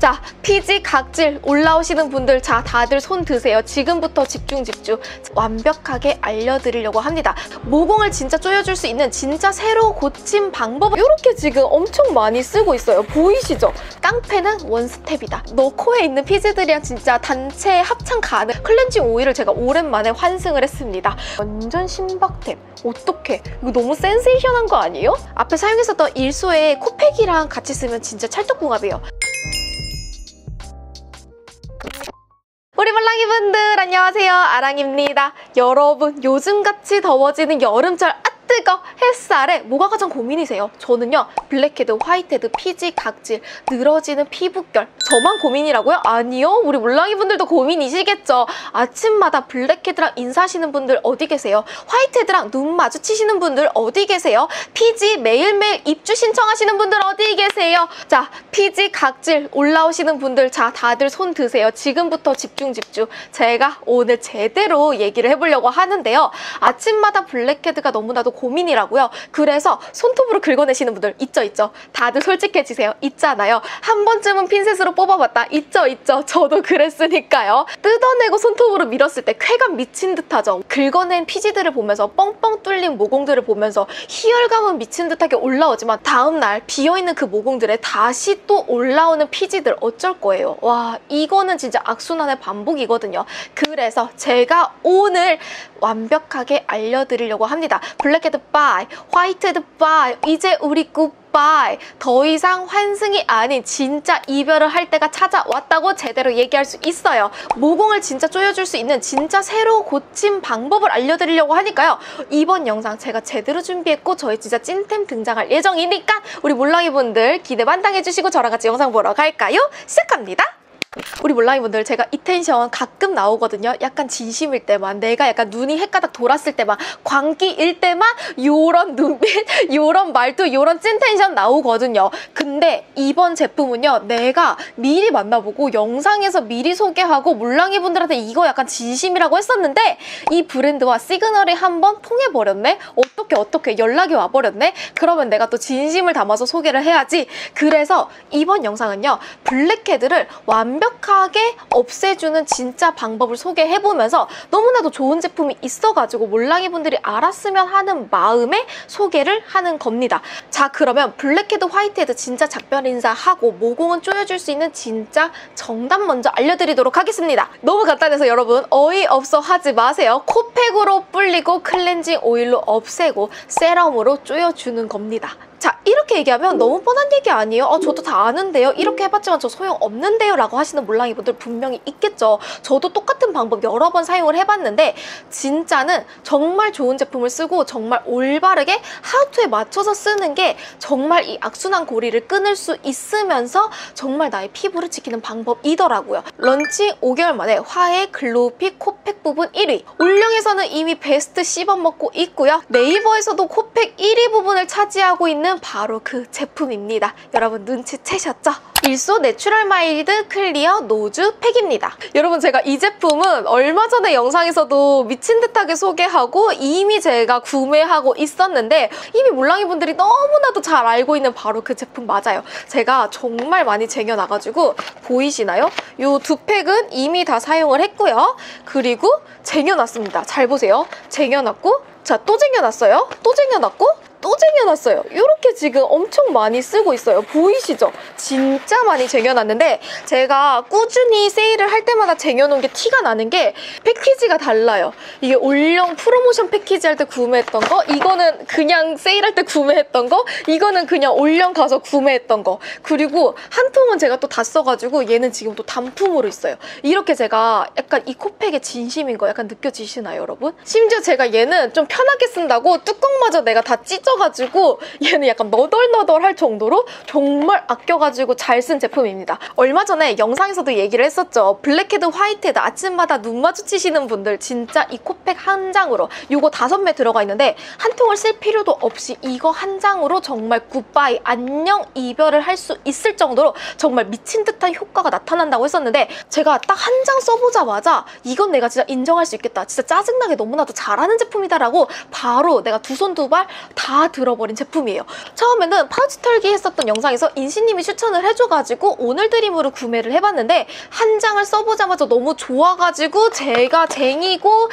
자, 피지 각질 올라오시는 분들, 자 다들 손 드세요. 지금부터 집중. 완벽하게 알려드리려고 합니다. 모공을 진짜 조여줄 수 있는 진짜 새로 고침 방법, 이렇게 지금 엄청 많이 쓰고 있어요. 보이시죠? 깡패는 원스텝이다. 너 코에 있는 피지들이랑 진짜 단체 합창 가능. 클렌징 오일을 제가 오랜만에 환승을 했습니다. 완전 신박템. 어떡해, 이거 너무 센세이션한 거 아니에요? 앞에 사용했었던 일소의 코팩이랑 같이 쓰면 진짜 찰떡궁합이에요. 우리 말랑이분들 안녕하세요, 아랑입니다. 여러분, 요즘같이 더워지는 여름철 뜨거 햇살에 뭐가 가장 고민이세요? 저는요, 블랙헤드, 화이트헤드, 피지, 각질, 늘어지는 피부결. 저만 고민이라고요? 아니요, 우리 몰랑이분들도 고민이시겠죠. 아침마다 블랙헤드랑 인사하시는 분들 어디 계세요? 화이트헤드랑 눈 마주치시는 분들 어디 계세요? 피지 매일매일 입주 신청하시는 분들 어디 계세요? 자, 피지, 각질 올라오시는 분들, 자 다들 손 드세요. 지금부터 집중. 제가 오늘 제대로 얘기를 해보려고 하는데요. 아침마다 블랙헤드가 너무나도 고민이라고요. 그래서 손톱으로 긁어내시는 분들 있죠? 다들 솔직해지세요. 있잖아요. 한 번쯤은 핀셋으로 뽑아봤다. 있죠? 저도 그랬으니까요. 뜯어내고 손톱으로 밀었을 때 쾌감 미친 듯하죠. 긁어낸 피지들을 보면서, 뻥뻥 뚫린 모공들을 보면서 희열감은 미친 듯하게 올라오지만 다음날 비어있는 그 모공들에 다시 또 올라오는 피지들 어쩔 거예요. 와, 이거는 진짜 악순환의 반복이거든요. 그래서 제가 오늘 완벽하게 알려드리려고 합니다. 블랙헤드 빠이, 화이트헤드 빠이, 이제 우리 굿바이. 더 이상 환승이 아닌 진짜 이별을 할 때가 찾아왔다고 제대로 얘기할 수 있어요. 모공을 진짜 조여줄 수 있는 진짜 새로 고침 방법을 알려드리려고 하니까요. 이번 영상 제가 제대로 준비했고 저희 진짜 찐템 등장할 예정이니까 우리 몰랑이분들 기대 만당해주시고 저랑 같이 영상 보러 갈까요? 시작합니다. 우리 몰랑이분들, 제가 이 텐션 가끔 나오거든요. 약간 진심일 때만, 내가 약간 눈이 헷가닥 돌았을 때만, 광기일 때만 요런 눈빛, 요런 말투, 요런 찐 텐션 나오거든요. 근데 이번 제품은요, 내가 미리 만나보고 영상에서 미리 소개하고 몰랑이분들한테 이거 약간 진심이라고 했었는데 이 브랜드와 시그널이 한번 통해버렸네? 어떻게 연락이 와버렸네? 그러면 내가 또 진심을 담아서 소개를 해야지. 그래서 이번 영상은요, 블랙헤드를 완벽하게 없애주는 진짜 방법을 소개해보면서 너무나도 좋은 제품이 있어가지고 몰랑이분들이 알았으면 하는 마음에 소개를 하는 겁니다. 자, 그러면 블랙헤드, 화이트헤드 진짜 작별 인사하고 모공은 조여줄 수 있는 진짜 정답 먼저 알려드리도록 하겠습니다. 너무 간단해서 여러분 어이없어 하지 마세요. 코팩으로 불리고 클렌징 오일로 없애고 세럼으로 조여주는 겁니다. 자, 이렇게 얘기하면 너무 뻔한 얘기 아니에요? 저도 다 아는데요? 이렇게 해봤지만 저 소용없는데요? 라고 하시는 몰랑이분들 분명히 있겠죠. 저도 똑같은 방법 여러 번 사용을 해봤는데 진짜는 정말 좋은 제품을 쓰고 정말 올바르게 하우투에 맞춰서 쓰는 게 정말 이 악순환 고리를 끊을 수 있으면서 정말 나의 피부를 지키는 방법이더라고요. 런칭 5개월 만에 화해 글로우핏 코팩 부분 1위, 올영에서는 이미 베스트 씹어먹고 있고요. 네이버에서도 코팩 1위 부분을 차지하고 있는 바로 그 제품입니다. 여러분 눈치채셨죠? 일소 내추럴 마일드 클리어 노즈 팩입니다. 여러분, 제가 이 제품은 얼마 전에 영상에서도 미친 듯하게 소개하고 이미 제가 구매하고 있었는데 이미 몰랑이분들이 너무나도 잘 알고 있는 바로 그 제품 맞아요. 제가 정말 많이 쟁여놔가지고 보이시나요? 이 두 팩은 이미 다 사용을 했고요. 그리고 쟁여놨습니다. 잘 보세요. 쟁여놨고, 자, 또 쟁여놨어요. 또 쟁여놨고, 또 쟁여놨어요. 이렇게 지금 엄청 많이 쓰고 있어요. 보이시죠? 진짜 많이 쟁여놨는데 제가 꾸준히 세일을 할 때마다 쟁여놓은 게 티가 나는 게 패키지가 달라요. 이게 올영 프로모션 패키지 할 때 구매했던 거, 이거는 그냥 세일할 때 구매했던 거, 이거는 그냥 올영 가서 구매했던 거, 그리고 한 통은 제가 또 다 써가지고 얘는 지금 또 단품으로 있어요. 이렇게 제가 약간 이 코팩의 진심인 거 약간 느껴지시나요, 여러분? 심지어 제가 얘는 좀 편하게 쓴다고 뚜껑마저 내가 다 찢어가지고 얘는 약간 너덜너덜할 정도로 정말 아껴가지고 잘 쓴 제품입니다. 얼마 전에 영상에서도 얘기를 했었죠. 블랙헤드, 화이트헤드 아침마다 눈 마주치시는 분들 진짜 이 코팩 한 장으로, 요거 5매 들어가 있는데 한 통을 쓸 필요도 없이 이거 한 장으로 정말 굿바이, 안녕, 이별을 할 수 있을 정도로 정말 미친 듯한 효과가 나타난다고 했었는데 제가 딱 한 장 써보자마자 이건 내가 진짜 인정할 수 있겠다, 진짜 짜증나게 너무나도 잘하는 제품이다 라고 바로 내가 두 손 두 발 다 들어버린 제품이에요. 처음에는 파우치 털기 했었던 영상에서 인시님이 추천을 해줘가지고 오늘 드림으로 구매를 해봤는데 한 장을 써보자마자 너무 좋아가지고 제가 쟁이고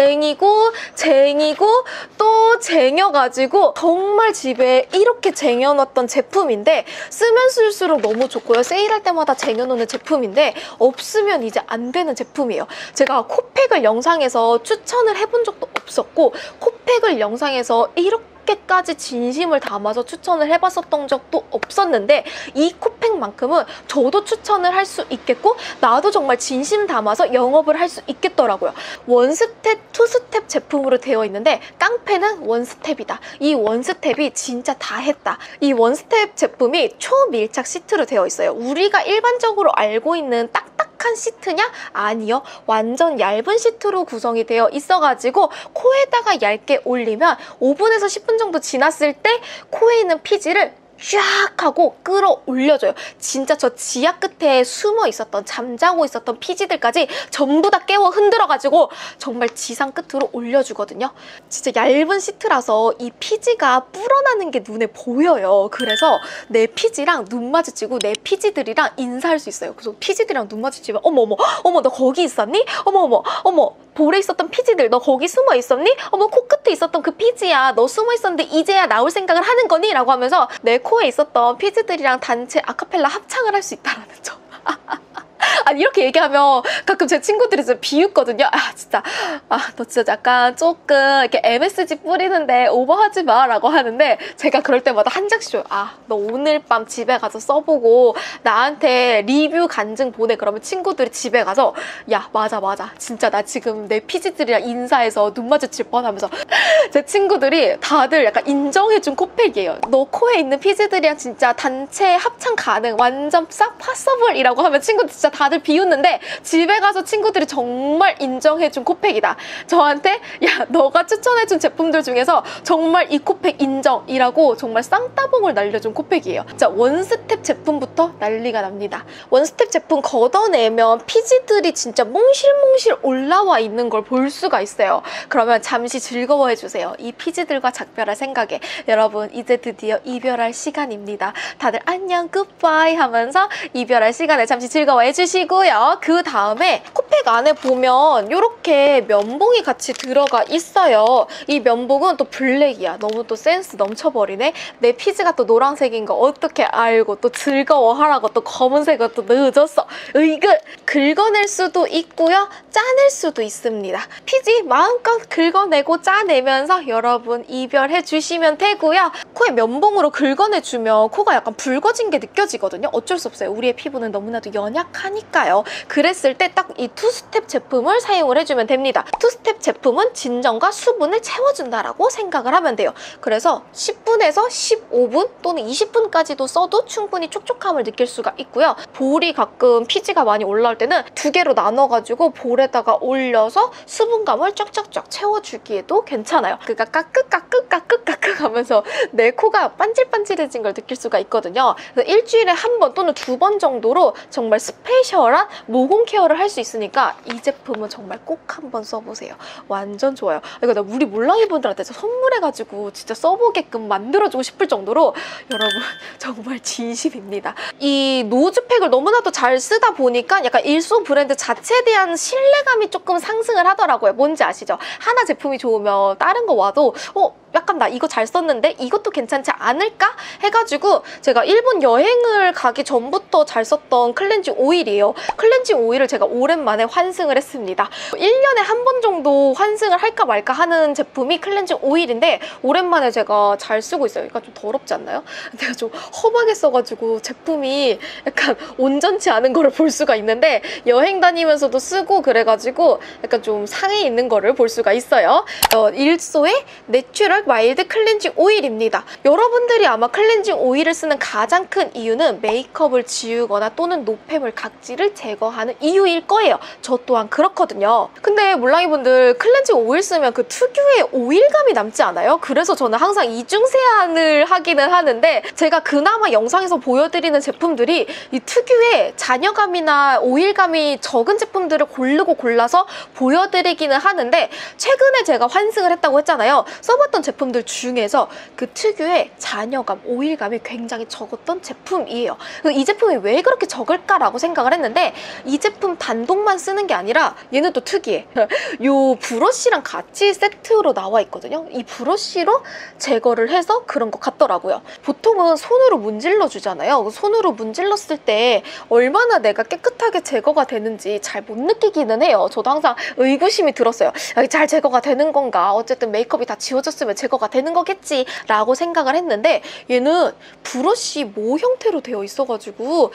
또 쟁여가지고 정말 집에 이렇게 쟁여놨던 제품인데 쓰면 쓸수록 너무 좋고요. 세일할 때마다 쟁여놓는 제품인데 없으면 이제 안 되는 제품이에요. 제가 코팩을 영상에서 추천을 해본 적도 없었고 코팩을 영상에서 이렇게까지 진심을 담아서 추천을 해봤었던 적도 없었는데 이 코팩만큼은 저도 추천을 할 수 있겠고 나도 정말 진심 담아서 영업을 할 수 있겠더라고요. 원스텝, 투스텝 제품으로 되어 있는데 깡패는 원스텝이다. 이 원스텝이 진짜 다 했다. 이 원스텝 제품이 초밀착 시트로 되어 있어요. 우리가 일반적으로 알고 있는 딱딱한 시트냐? 아니요. 완전 얇은 시트로 구성이 되어 있어가지고 코에다가 얇게 올리면 5분에서 10분 정도 지났을 때 코에 있는 피지를 쫙 하고 끌어올려줘요. 진짜 저 지하 끝에 숨어 있었던 잠자고 있었던 피지들까지 전부 다 깨워 흔들어가지고 정말 지상 끝으로 올려주거든요. 진짜 얇은 시트라서 이 피지가 불어나는 게 눈에 보여요. 그래서 내 피지랑 눈 마주치고 내 피지들이랑 인사할 수 있어요. 그래서 피지들이랑 눈 마주치면 어머 너 거기 있었니? 어머 볼에 있었던 피지들 너 거기 숨어 있었니? 어머 코끝에 있었던 그 피지야 너 숨어 있었는데 이제야 나올 생각을 하는 거니? 라고 하면서 내 코에 있었던 피지들이랑 단체 아카펠라 합창을 할 수 있다는 점. 아니 이렇게 얘기하면 가끔 제 친구들이 진짜 비웃거든요. 너 진짜 약간 조금 이렇게 MSG 뿌리는데 오버하지 마 라고 하는데 제가 그럴 때마다 한 장씩 줘요. 너 오늘 밤 집에 가서 써보고 나한테 리뷰 간증 보내. 그러면 친구들이 집에 가서 야 맞아 진짜 나 지금 내 피지들이랑 인사해서 눈 마주칠 뻔하면서 제 친구들이 다들 약간 인정해준 코팩이에요. 너 코에 있는 피지들이랑 진짜 단체 합창 가능 완전 싹 파서블이라고 하면 친구들 진짜 다들 비웃는데 집에 가서 친구들이 정말 인정해준 코팩이다. 저한테 야 너가 추천해준 제품들 중에서 정말 이 코팩 인정이라고 정말 쌍따봉을 날려준 코팩이에요. 자 원스텝 제품부터 난리가 납니다. 원스텝 제품 걷어내면 피지들이 진짜 몽실몽실 올라와 있는 걸 볼 수가 있어요. 그러면 잠시 즐거워해주세요. 이 피지들과 작별할 생각에 여러분 이제 드디어 이별할 시간입니다. 다들 안녕 굿바이 하면서 이별할 시간에 잠시 즐거워해주시고요. 그 다음에 코팩 안에 보면 이렇게 면봉이 같이 들어가 있어요. 이 면봉은 또 블랙이야. 너무 또 센스 넘쳐버리네. 내 피지가 또 노란색인 거 어떻게 알고 또 즐거워하라고 또 검은색을 또 넣어줬어. 으이그! 긁어낼 수도 있고요. 짜낼 수도 있습니다. 피지 마음껏 긁어내고 짜내면서 여러분 이별해주시면 되고요. 코에 면봉으로 긁어내주면 코가 약간 붉어진 게 느껴지거든요. 어쩔 수 없어요. 우리의 피부는 너무나도 연약하니까요. 그랬을 때 딱 이 투스텝 제품을 사용을 해주면 됩니다. 투스텝 제품은 진정과 수분을 채워준다라고 생각을 하면 돼요. 그래서 10분에서 15분 또는 20분까지도 써도 충분히 촉촉함을 느낄 수가 있고요. 볼이 가끔 피지가 많이 올라올 때는 두 개로 나눠가지고 볼에다가 올려서 수분감을 쫙쫙쫙 채워주기에도 괜찮아요. 그러니까 까끌 하면서 내 코가 반질반질해진 걸 느낄 수가 있거든요. 그래서 일주일에 한 번 또는 2번 정도로 정말 스페셜한 모공 케어를 할 수 있으니까 이 제품은 정말 꼭 한번 써보세요. 완전 좋아요. 이거 나 우리 몰랑이 분들한테 선물해가지고 진짜 써보게끔 만들어주고 싶을 정도로 여러분 정말 진심입니다. 이 노즈팩을 너무나도 잘 쓰다 보니까 약간 일소 브랜드 자체에 대한 신뢰감이 조금 상승을 하더라고요. 뭔지 아시죠? 하나 제품이 좋으면 다른 거 와도 약간 나 이거 잘 썼는데 이것도 괜찮지 않을까? 해가지고 제가 일본 여행을 가기 전부터 잘 썼던 클렌징 오일이에요. 클렌징 오일을 제가 오랜만에 환승을 했습니다. 1년에 한 번 정도 환승을 할까 말까 하는 제품이 클렌징 오일인데 오랜만에 제가 잘 쓰고 있어요. 약간 좀 더럽지 않나요? 내가 좀 험하게 써가지고 제품이 약간 온전치 않은 거를 볼 수가 있는데 여행 다니면서도 쓰고 그래가지고 약간 좀 상해 있는 거를 볼 수가 있어요. 일소의 내추럴 마일드 클렌징 오일입니다. 여러분들이 아마 클렌징 오일을 쓰는 가장 큰 이유는 메이크업을 지우거나 또는 노폐물 각질을 제거하는 이유일 거예요. 저 또한 그렇거든요. 근데 몰랑이분들 클렌징 오일 쓰면 그 특유의 오일감이 남지 않아요? 그래서 저는 항상 이중 세안을 하기는 하는데 제가 그나마 영상에서 보여드리는 제품들이 이 특유의 잔여감이나 오일감이 적은 제품들을 고르고 골라서 보여드리기는 하는데 최근에 제가 환승을 했다고 했잖아요. 써봤던 제품들 중에서 그 특유의 잔여감, 오일감이 굉장히 적었던 제품이에요. 이 제품이 왜 그렇게 적을까라고 생각을 했는데 이 제품 단독만 쓰는 게 아니라 얘는 또 특이해. 요 브러쉬랑 같이 세트로 나와 있거든요. 이 브러쉬로 제거를 해서 그런 것 같더라고요. 보통은 손으로 문질러 주잖아요. 손으로 문질렀을 때 얼마나 내가 깨끗하게 제거가 되는지 잘 못 느끼기는 해요. 저도 항상 의구심이 들었어요. 잘 제거가 되는 건가? 어쨌든 메이크업이 다 지워졌으면 제거가 되는 거겠지 라고 생각을 했는데 얘는 브러쉬 모 형태로 되어 있어가지고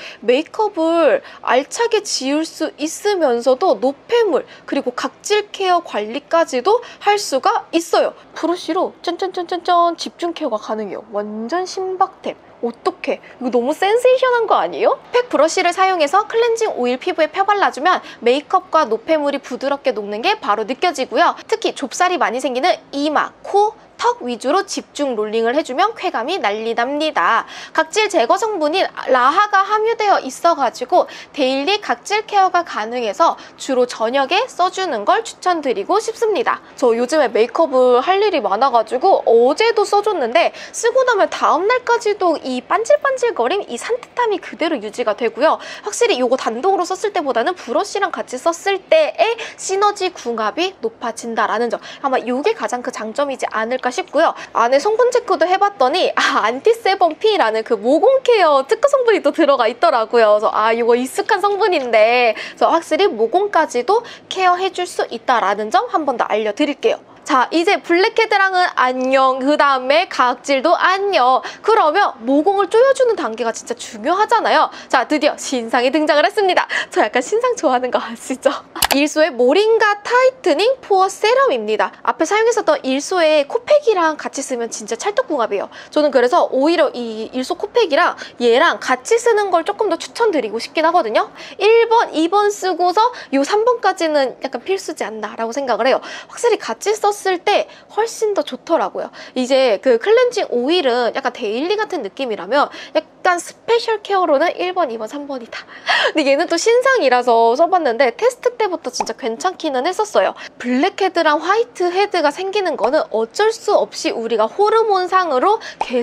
메이크업을 알차게 지울 수 있으면서도 노폐물 그리고 각질 케어 관리까지도 할 수가 있어요. 브러쉬로 짠짠짠짠짠 집중 케어가 가능해요. 완전 신박템. 어떡해, 이거 너무 센세이션한 거 아니에요? 팩 브러쉬를 사용해서 클렌징 오일 피부에 펴발라주면 메이크업과 노폐물이 부드럽게 녹는 게 바로 느껴지고요. 특히 좁쌀이 많이 생기는 이마, 코, 턱 위주로 집중 롤링을 해주면 쾌감이 난리납니다. 각질 제거 성분인 라하가 함유되어 있어가지고 데일리 각질 케어가 가능해서 주로 저녁에 써주는 걸 추천드리고 싶습니다. 저 요즘에 메이크업을 할 일이 많아가지고 어제도 써줬는데 쓰고 나면 다음날까지도 이 반질반질거림, 이 산뜻함이 그대로 유지가 되고요. 확실히 이거 단독으로 썼을 때보다는 브러쉬랑 같이 썼을 때의 시너지 궁합이 높아진다라는 점, 아마 이게 가장 그 장점이지 않을까 싶고요. 안에 성분 체크도 해봤더니 안티세범피라는 그 모공 케어 특허 성분이 또 들어가 있더라고요. 그래서 이거 익숙한 성분인데 그래서 확실히 모공까지도 케어해줄 수 있다라는 점 한 번 더 알려드릴게요. 자, 이제 블랙헤드랑은 안녕, 그 다음에 각질도 안녕. 그러면 모공을 조여주는 단계가 진짜 중요하잖아요. 자, 드디어 신상이 등장을 했습니다. 저 약간 신상 좋아하는 거 아시죠? 일소의 모링가 타이트닝 포어 세럼입니다. 앞에 사용했었던 일소의 코팩이랑 같이 쓰면 진짜 찰떡궁합이에요. 저는 그래서 오히려 이 일소 코팩이랑 얘랑 같이 쓰는 걸 조금 더 추천드리고 싶긴 하거든요. 1번, 2번 쓰고서 요 3번까지는 약간 필수지 않나 라고 생각을 해요. 확실히 같이 썼을 때 훨씬 더 좋더라고요. 이제 그 클렌징 오일은 약간 데일리 같은 느낌이라면 약간 스페셜 케어로는 1번, 2번, 3번이다. 근데 얘는 또 신상이라서 써봤는데 테스트 때부터 진짜 괜찮기는 했었어요. 블랙헤드랑 화이트헤드가 생기는 거는 어쩔 수 없이 우리가 호르몬상으로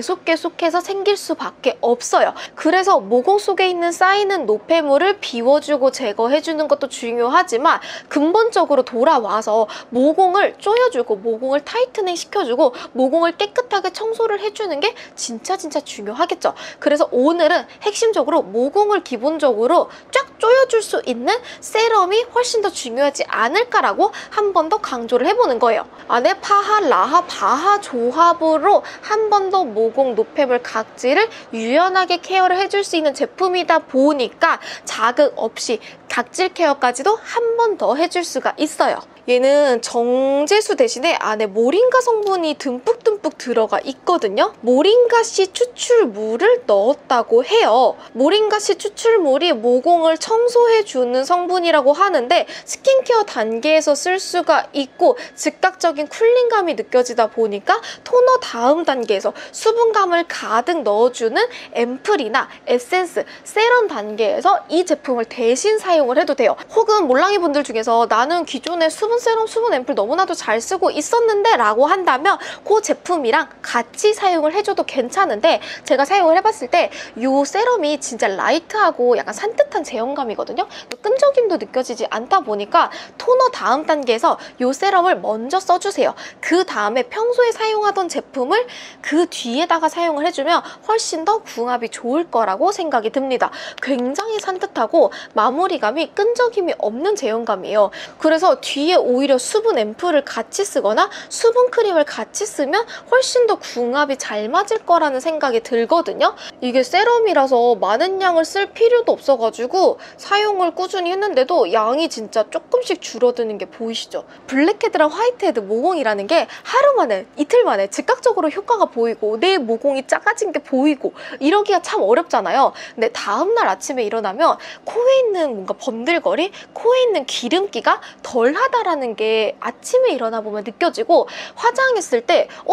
계속해서 생길 수밖에 없어요. 그래서 모공 속에 있는 쌓이는 노폐물을 비워주고 제거해주는 것도 중요하지만 근본적으로 돌아와서 모공을 조여주고 모공을 타이트닝 시켜주고 모공을 깨끗하게 청소를 해주는 게 진짜 중요하겠죠. 그래서 오늘은 핵심적으로 모공을 기본적으로 쫙 조여줄 수 있는 세럼이 훨씬 더 중요하지 않을까라고 한 번 더 강조를 해보는 거예요. 안에 파하, 라하, 바하 조합으로 한 번 더 모공, 노폐물, 각질을 유연하게 케어를 해줄 수 있는 제품이다 보니까 자극 없이 각질 케어까지도 한 번 더 해줄 수가 있어요. 얘는 정제수 대신에 안에 모링가 성분이 듬뿍 들어가 있거든요. 모링가씨 추출물을 넣었다고 해요. 모링가씨 추출물이 모공을 청소해주는 성분이라고 하는데 스킨케어 단계에서 쓸 수가 있고 즉각적인 쿨링감이 느껴지다 보니까 토너 다음 단계에서 수분감을 가득 넣어주는 앰플이나 에센스, 세럼 단계에서 이 제품을 대신 사용을 해도 돼요. 혹은 몰랑이 분들 중에서 나는 기존에 수분 세럼, 수분 앰플 너무나도 잘 쓰고 있었는데 라고 한다면 그 제품이랑 같이 사용을 해줘도 괜찮은데 제가 사용을 해봤을 때 이 세럼이 진짜 라이트하고 약간 산뜻한 제형감이거든요. 끈적임도 느껴지지 않다 보니까 토너 다음 단계에서 이 세럼을 먼저 써주세요. 그 다음에 평소에 사용하던 제품을 그 뒤에다가 사용을 해주면 훨씬 더 궁합이 좋을 거라고 생각이 듭니다. 굉장히 산뜻하고 마무리감이 끈적임이 없는 제형감이에요. 그래서 뒤에 오히려 수분 앰플을 같이 쓰거나 수분 크림을 같이 쓰면 훨씬 더 궁합이 잘 맞을 거라는 생각이 들거든요. 이게 세럼이라서 많은 양을 쓸 필요도 없어가지고 사용을 꾸준히 했는데도 양이 진짜 조금씩 줄어드는 게 보이시죠? 블랙헤드랑 화이트헤드 모공이라는 게 하루 만에, 이틀 만에 즉각적으로 효과가 보이고 내 모공이 작아진 게 보이고 이러기가 참 어렵잖아요. 근데 다음날 아침에 일어나면 코에 있는 뭔가 번들거리, 코에 있는 기름기가 덜하다라는 게 아침에 일어나 보면 느껴지고 화장했을 때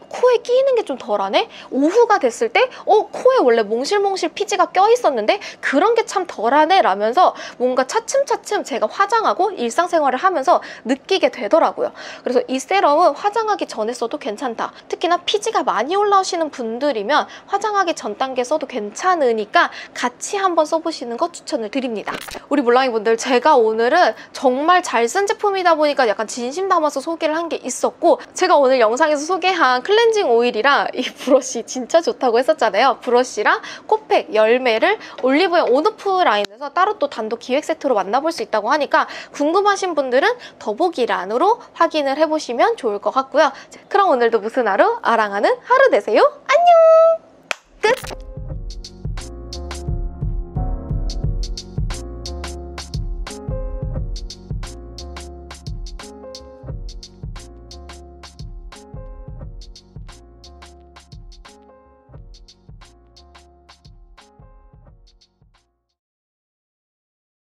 코에 끼이는 게 좀 덜하네? 오후가 됐을 때 코에 원래 몽실몽실 피지가 껴있었는데 그런 게 참 덜하네 라면서 뭔가 차츰차츰 제가 화장하고 일상생활을 하면서 느끼게 되더라고요. 그래서 이 세럼은 화장하기 전에 써도 괜찮다. 특히나 피지가 많이 올라오시는 분들이면 화장하기 전 단계 써도 괜찮으니까 같이 한번 써보시는 거 추천을 드립니다. 우리 몰랑이 분들, 제가 오늘은 정말 잘 쓴 제품이다 보니까 약간 진심 담아서 소개를 한 게 있었고, 제가 오늘 영상에서 소개한 클렌징 오일이랑 이 브러쉬 진짜 좋다고 했었잖아요. 브러쉬랑 코팩, 열매를 올리브영 온오프 라인에서 따로 또 단독 기획 세트로 만나볼 수 있다고 하니까 궁금하신 분들은 더보기란으로 확인을 해보시면 좋을 것 같고요. 그럼 오늘도 무슨 하루? 아랑하는 하루 되세요. 안녕! 끝!